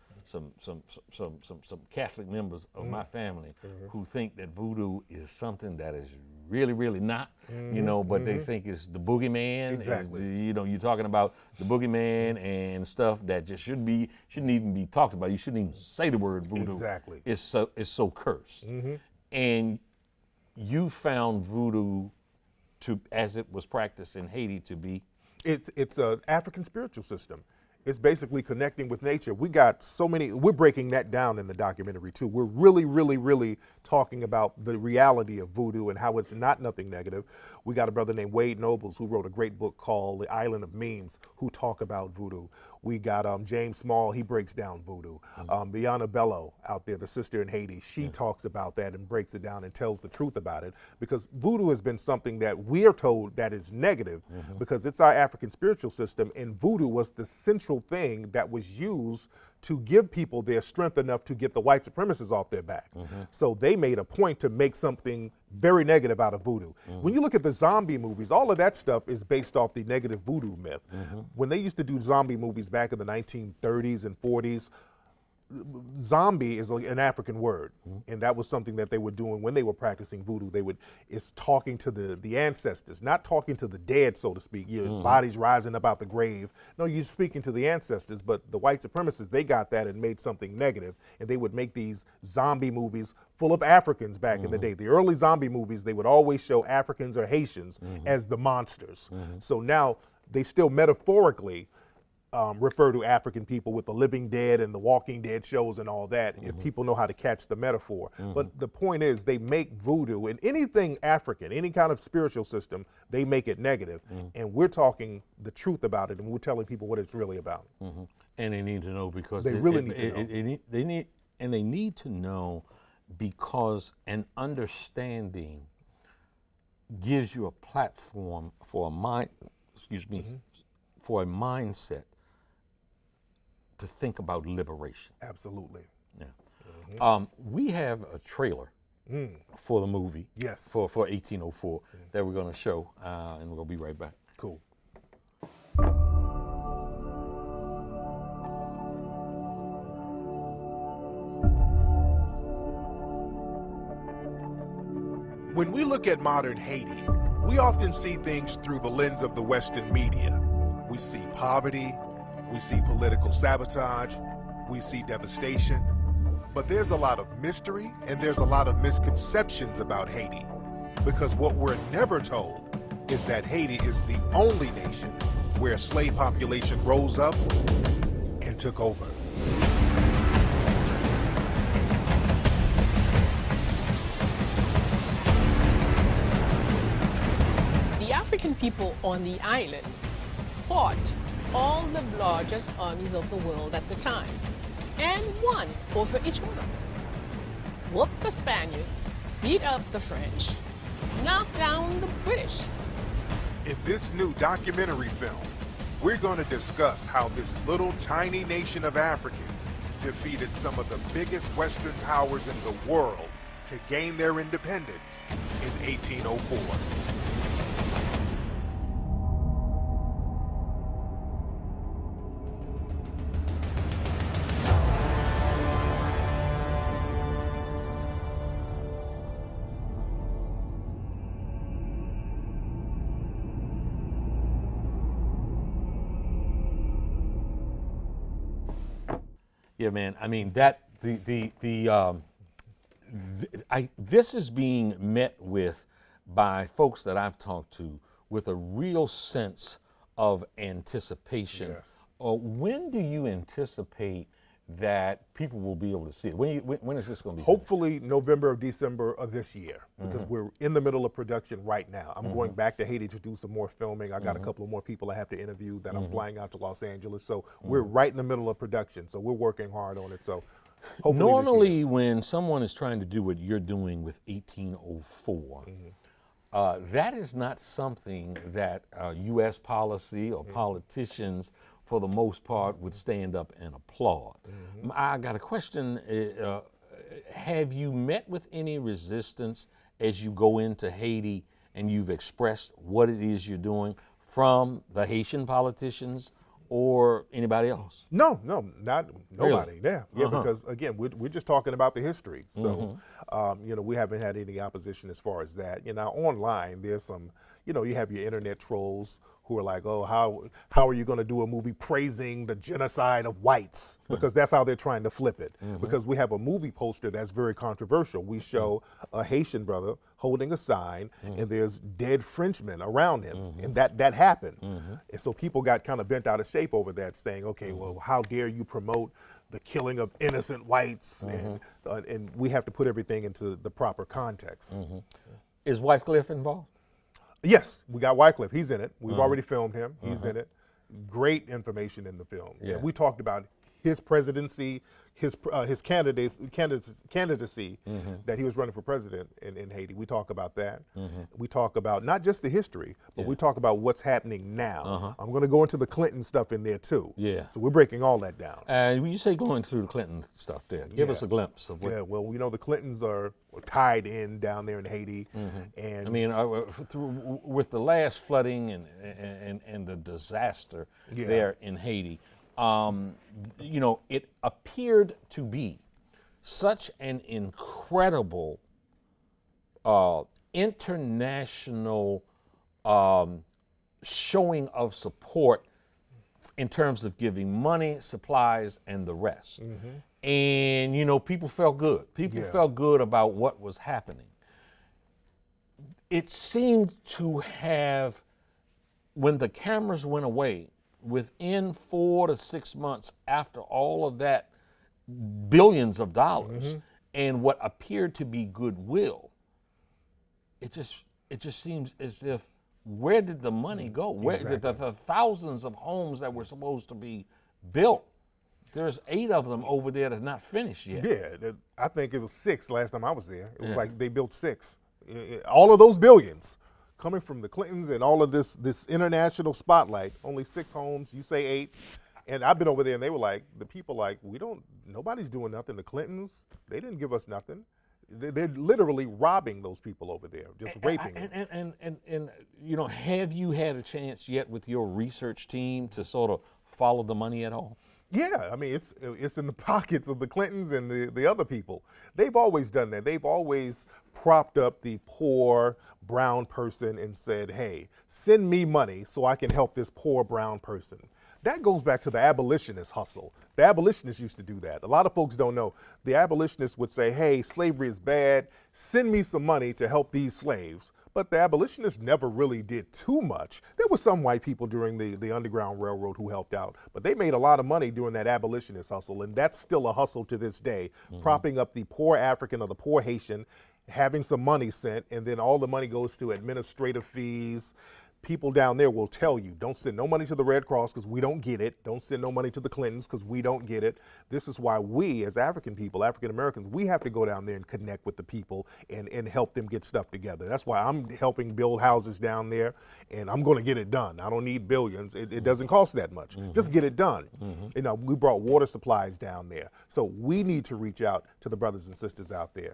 Catholic members of my family who think that voodoo is something that is really, really not, you know, but they think it's the boogeyman. Exactly. You know, you're talking about the boogeyman and stuff that just shouldn't even be talked about. You shouldn't even say the word voodoo. Exactly. It's so cursed. And you found voodoo as it was practiced in Haiti to be? It's an African spiritual system. It's basically connecting with nature. We got so many, we're breaking that down in the documentary too. We're really, really, really talking about the reality of voodoo and how it's not nothing negative. We got a brother named Wade Nobles who wrote a great book called The Island of Memes who talk about voodoo. We got James Small, he breaks down voodoo. Biana Bello out there, the sister in Haiti, she talks about that and breaks it down and tells the truth about it, because voodoo has been something that we are told that is negative because it's our African spiritual system, and voodoo was the central thing that was used to give people their strength enough to get the white supremacists off their back. So they made a point to make something very negative out of voodoo. When you look at the zombie movies, all of that stuff is based off the negative voodoo myth. When they used to do zombie movies back in the 1930s and 40s, zombie is an African word, and that was something that they were doing when they were practicing voodoo. It's talking to the ancestors, not talking to the dead, so to speak. Your body's rising up out the grave. No, you're speaking to the ancestors, but the white supremacists, they got that and made something negative, and they would make these zombie movies full of Africans back in the day. The early zombie movies, they would always show Africans or Haitians as the monsters. So now they still metaphorically refer to African people with the Living Dead and the Walking Dead shows and all that, if people know how to catch the metaphor. But the point is, they make voodoo and anything African, any kind of spiritual system, they make it negative. And we're talking the truth about it, and we're telling people what it's really about. And they need to know because they really need to know. They need to know because an understanding gives you a platform for a mind, for a mindset to think about liberation. Absolutely. Yeah. We have a trailer for the movie. Yes. For 1804 that we're going to show, and we're going to be right back. Cool. When we look at modern Haiti, we often see things through the lens of the Western media. We see poverty, we see political sabotage, we see devastation, but there's a lot of mystery and there's a lot of misconceptions about Haiti, because what we're never told is that Haiti is the only nation where a slave population rose up and took over. The African people on the island fought all the largest armies of the world at the time and won over each one of them. Whooped the Spaniards, beat up the French, knocked down the British. In this new documentary film, we're going to discuss how this little tiny nation of Africans defeated some of the biggest Western powers in the world to gain their independence in 1804. Yeah, man. I mean this is being met with by folks that I've talked to with a real sense of anticipation. Yes. When do you anticipate that people will be able to see it? When is this going to be? Hopefully November or December of this year, because we're in the middle of production right now. I'm going back to Haiti to do some more filming. I got a couple of more people I have to interview that I'm flying out to Los Angeles. So we're right in the middle of production. So we're working hard on it. So hopefully normally when someone is trying to do what you're doing with 1804, that is not something that U.S. policy or politicians for the most part would stand up and applaud. I got a question. Have you met with any resistance as you go into Haiti and you've expressed what it is you're doing from the Haitian politicians or anybody else? No, not nobody. Really? Yeah, because again, we're just talking about the history. So, you know, we haven't had any opposition as far as that. You know, online there's some, you know, you have your internet trolls who are like, oh, how are you going to do a movie praising the genocide of whites? Because that's how they're trying to flip it. Because we have a movie poster that's very controversial. We show a Haitian brother holding a sign, and there's dead Frenchmen around him, and that happened. And so people got kind of bent out of shape over that, saying, okay, well, how dare you promote the killing of innocent whites? And we have to put everything into the proper context. Is Wycliffe involved? Yes, we got Wycliffe. He's in it. We've already filmed him. He's in it. Great information in the film. Yeah, we talked about his presidency, his candidacy that he was running for president in Haiti. We talk about that. We talk about not just the history, but we talk about what's happening now. I'm going to go into the Clinton stuff in there too. Yeah. So we're breaking all that down. And when you say going through the Clinton stuff there, give us a glimpse of what. Yeah, well, you know, the Clintons are tied in down there in Haiti. And I mean, with the last flooding and the disaster there in Haiti, you know, it appeared to be such an incredible international showing of support in terms of giving money, supplies, and the rest. And, you know, people felt good. People felt good about what was happening. It seemed to have, when the cameras went away, within 4 to 6 months after all of that, billions of dollars and what appeared to be goodwill, it just seems as if, where did the money go? Where did the thousands of homes that were supposed to be built? There's 8 of them over there that's not finished yet. Yeah, I think it was 6 last time I was there. It was like they built 6. All of those billions coming from the Clintons and all of this international spotlight, only 6 homes, you say 8. And I've been over there and they were like, the people like, nobody's doing nothing. The Clintons, they didn't give us nothing. They're literally robbing those people over there, just raping them. And you know, have you had a chance yet with your research team to sort of follow the money at all? Yeah, I mean, it's in the pockets of the Clintons and the other people. They've always done that. They've always propped up the poor brown person and said, hey, send me money so I can help this poor brown person. That goes back to the abolitionist hustle. The abolitionists used to do that. A lot of folks don't know. The abolitionists would say, hey, slavery is bad. Send me some money to help these slaves. But the abolitionists never really did too much. There were some white people during the Underground Railroad who helped out, but they made a lot of money during that abolitionist hustle, and that's still a hustle to this day, propping up the poor African or the poor Haitian, having some money sent, and then all the money goes to administrative fees. People down there will tell you, don't send no money to the Red Cross because we don't get it. Don't send no money to the Clintons because we don't get it. This is why we, as African people, African Americans, we have to go down there and connect with the people and help them get stuff together. That's why I'm helping build houses down there, and I'm going to get it done. I don't need billions. It doesn't cost that much. Just get it done. You know, we brought water supplies down there. So we need to reach out to the brothers and sisters out there.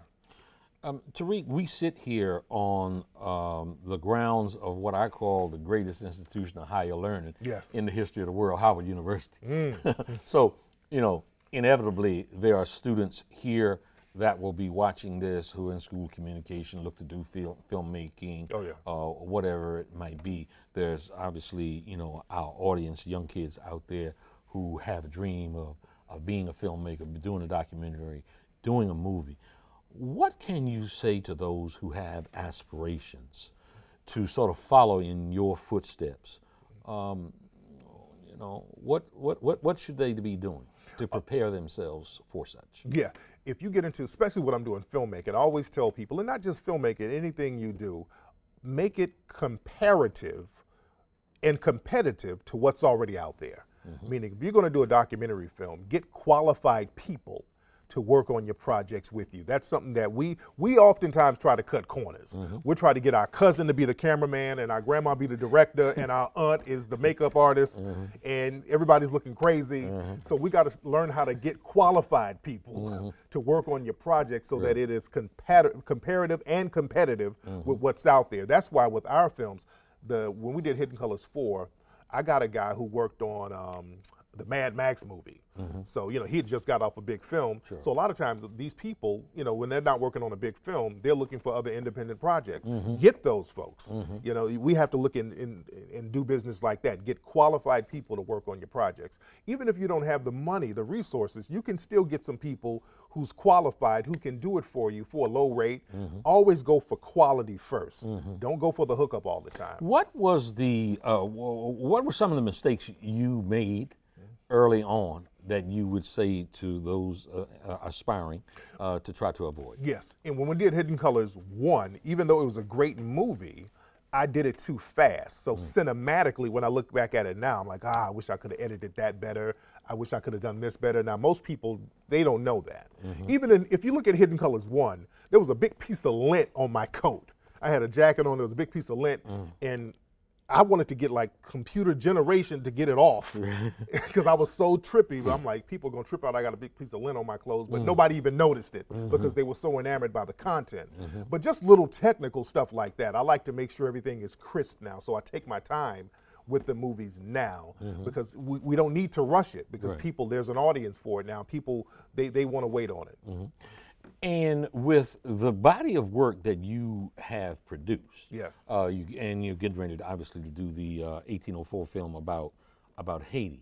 Tariq, we sit here on the grounds of what I call the greatest institution of higher learning in the history of the world, Howard University. So, you know, inevitably there are students here that will be watching this who are in school communication, look to do filmmaking, whatever it might be. There's obviously, you know, our audience, young kids out there who have a dream of being a filmmaker, doing a documentary, doing a movie. What can you say to those who have aspirations to sort of follow in your footsteps? You know, what should they be doing to prepare themselves for such? Yeah, if you get into, especially what I'm doing, filmmaking, I always tell people, and not just filmmaking, anything you do, make it comparative and competitive to what's already out there. Meaning, if you're going to do a documentary film, get qualified people to work on your projects with you. That's something that we oftentimes try to cut corners. We try to get our cousin to be the cameraman and our grandma be the director and our aunt is the makeup artist and everybody's looking crazy. So we got to learn how to get qualified people to work on your project so that it is comparative and competitive with what's out there. That's why with our films, when we did Hidden Colors 4, I got a guy who worked on the Mad Max movie. So, you know, he had just got off a big film. So a lot of times these people, you know, when they're not working on a big film, they're looking for other independent projects. Get those folks. You know, we have to look and do business like that. Get qualified people to work on your projects. Even if you don't have the money, the resources, you can still get some people who's qualified, who can do it for you for a low rate. Always go for quality first. Don't go for the hookup all the time. What were some of the mistakes you made early on that you would say to those aspiring to try to avoid? Yes, and when we did Hidden Colors 1, even though it was a great movie, I did it too fast. So cinematically, when I look back at it now, I'm like, I wish I could have edited that better. I wish I could have done this better. Now, most people, they don't know that. Even if you look at Hidden Colors 1, there was a big piece of lint on my coat. I had a jacket on, there was a big piece of lint, and I wanted to get like computer generation to get it off because I was so trippy. I'm like, people are gonna trip out. I got a big piece of lint on my clothes, but nobody even noticed it because they were so enamored by the content. But just little technical stuff like that. I like to make sure everything is crisp now, so I take my time with the movies now because we don't need to rush it because people, there's an audience for it now. People, they want to wait on it. And with the body of work that you have produced, Yes. And you're getting ready, obviously, to do the 1804 film about Haiti.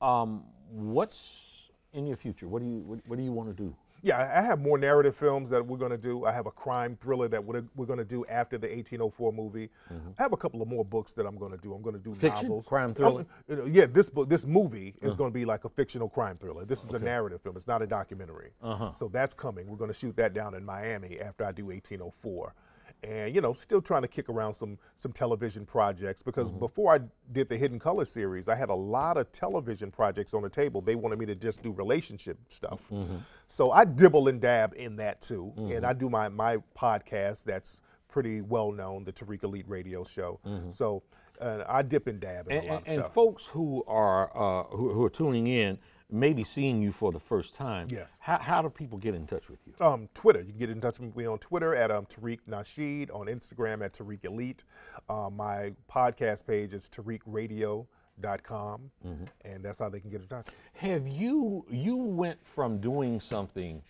What's in your future? What do you want to do? Yeah, I have more narrative films that we're going to do. I have a crime thriller that we're going to do after the 1804 movie. I have a couple of more books that I'm going to do. I'm going to do Fiction? novels. Crime thriller? Yeah, this movie is going to be like a fictional crime thriller. This is a narrative film. It's not a documentary. So that's coming. We're going to shoot that down in Miami after I do 1804. And, you know, still trying to kick around some television projects because before I did the Hidden Color series, I had a lot of television projects on the table. They wanted me to just do relationship stuff. So I dibble and dab in that too. And I do my podcast that's pretty well known, the Tariq Elite Radio Show. So I dip and dab in a lot of stuff. And folks who are tuning in, maybe seeing you for the first time. Yes. How do people get in touch with you? Twitter. You can get in touch with me on Twitter at Tariq Nasheed, on Instagram at Tariq Elite. My podcast page is TariqRadio.com, and that's how they can get in touch. Have you went from doing something,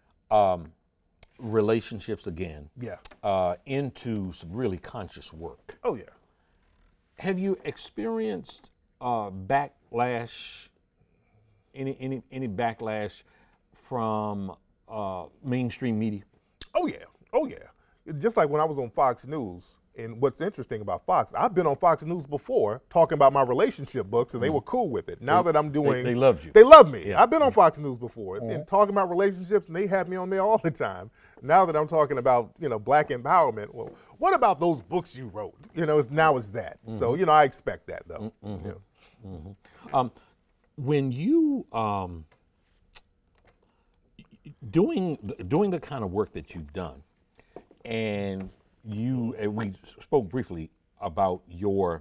relationships again, into some really conscious work? Oh, yeah. Have you experienced backlash? Any backlash from mainstream media? Oh yeah. Just like when I was on Fox News, and what's interesting about Fox, I've been on Fox News before talking about my relationship books, and they were cool with it. Now that I'm doing, they loved you. They love me. Yeah. I've been on Fox News before and talking about relationships, and they have me on there all the time. Now that I'm talking about, you know, Black empowerment, well, what about those books you wrote? You know, now it's that. So, you know, I expect that though. When you doing the kind of work that you've done, and we spoke briefly about your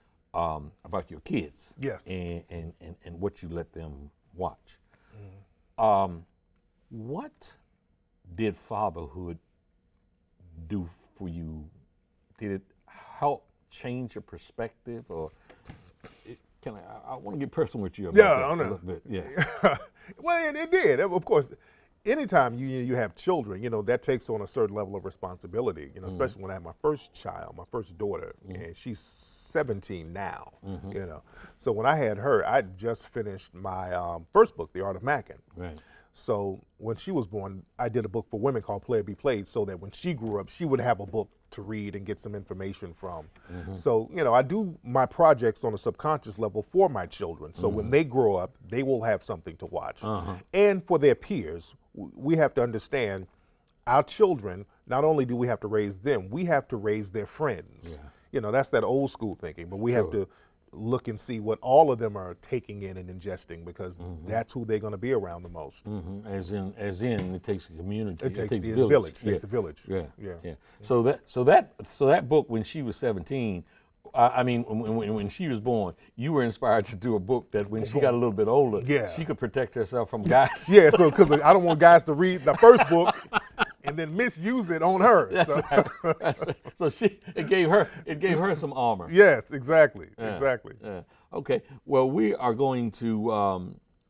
kids, yes, and what you let them watch. What did fatherhood do for you? Did it help change your perspective, or? I want to get personal with you about that a little bit. Yeah. Well, it did. Of course, anytime you have children, you know, that takes on a certain level of responsibility, you know, especially when I had my first child, my first daughter, and she's 17 now, you know. So when I had her, I just finished my first book, The Art of Mackin'. Right. So when she was born, I did a book for women called Play or Be Played, so that when she grew up, she would have a book to read and get some information from. So, you know, I do my projects on a subconscious level for my children. So when they grow up, they will have something to watch. And for their peers, we have to understand our children, not only do we have to raise them, we have to raise their friends. You know, that's that old school thinking, but we have to look and see what all of them are taking in and ingesting, because that's who they're going to be around the most. As in, it takes a community. It takes a village. It takes a village. Yeah. So that book, when she was 17, I mean, when she was born, you were inspired to do a book that when she got a little bit older, she could protect herself from guys. Yeah, so because I don't want guys to read the first book and then misuse it on her. That's right. That's right. So it gave her some armor. Yes, exactly. Exactly. Okay. Well, we are going to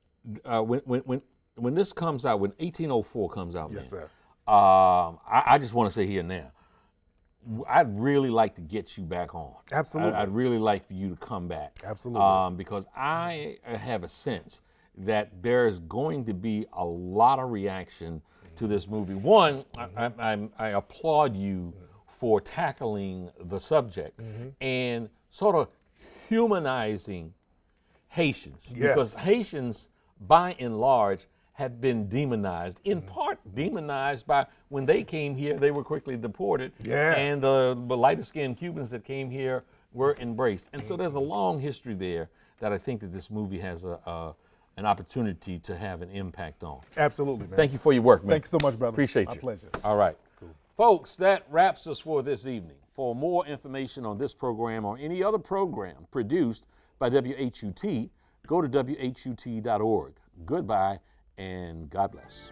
when this comes out, when 1804 comes out, yes, sir. I just want to say here now, I'd really like to get you back on. Absolutely. I'd really like for you to come back. Absolutely. Because I have a sense that there's going to be a lot of reaction to this movie. One, I applaud you for tackling the subject and sort of humanizing Haitians. Yes. Because Haitians, by and large, have been demonized, in part demonized by when they came here, they were quickly deported. Yeah. And the lighter-skinned Cubans that came here were embraced. And so there's a long history there that I think that this movie has an opportunity to have an impact on. Absolutely, man. Thank you for your work, man. Thank you so much, brother. Appreciate you. My pleasure. All right. Cool. Folks, that wraps us for this evening. For more information on this program or any other program produced by WHUT, go to WHUT.org. Goodbye and God bless.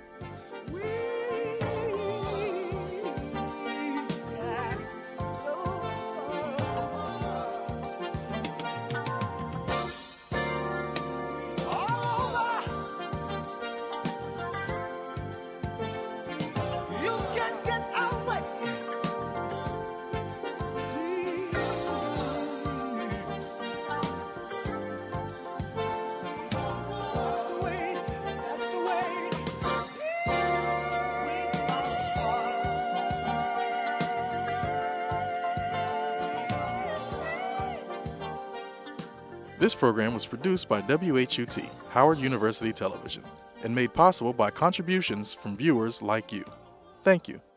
This program was produced by WHUT, Howard University Television, and made possible by contributions from viewers like you. Thank you.